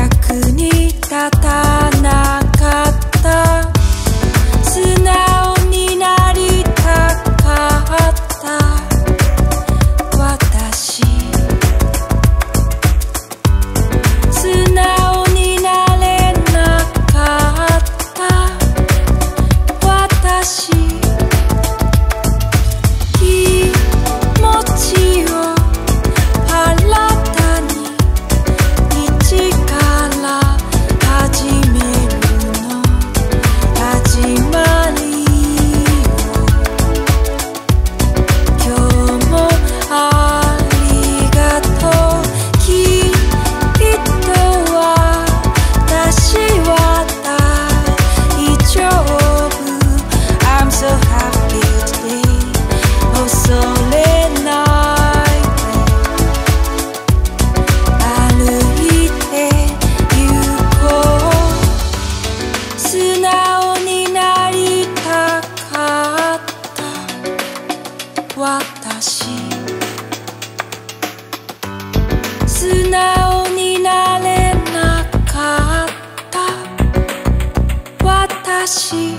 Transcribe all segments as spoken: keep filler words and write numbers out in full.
役に立たなかった素直になりたかった私素直になれなかった私気持ちを新たに一から始めるの始まりよ今日もありがとうきっと私は大丈夫 I'm so happy today 恐れないで歩いて行こう素直になりたかった私素直になれなかった私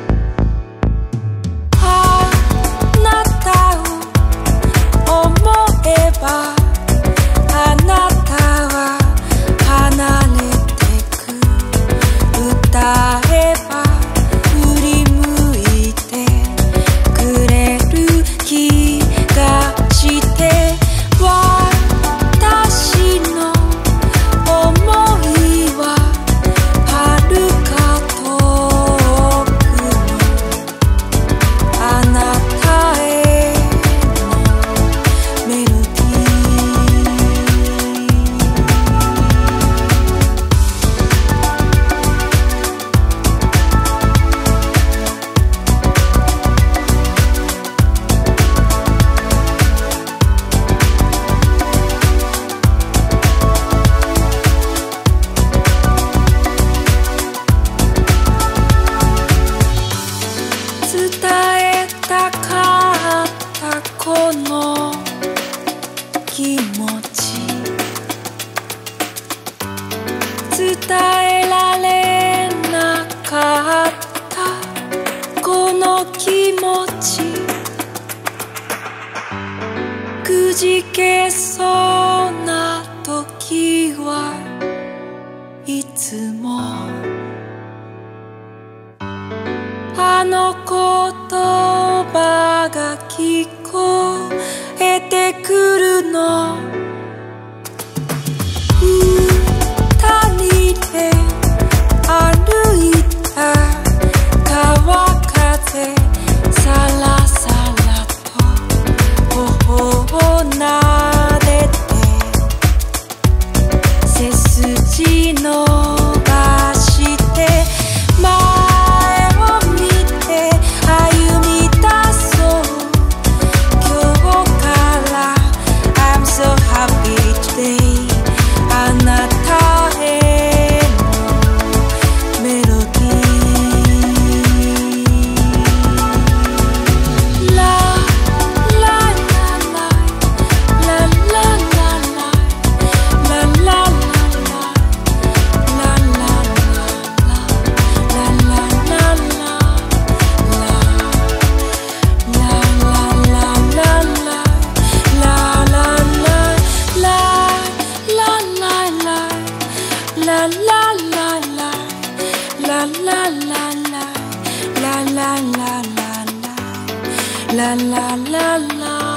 あなたを思えばあなたは離れてく歌えば振り向いてくれる気がして私の想いは遥か遠くにあなたへのメロディ伝えたかったこの気持ち伝えられなかったこの気持ちくじけそうな時はいつもあの言葉が聞こえてくるの二人で歩いた川風さらさらと頬をなでて背筋伸ばして前を見て歩み出そう今日から I'm so happy today あなたへのメロディーララララララララララLa la la la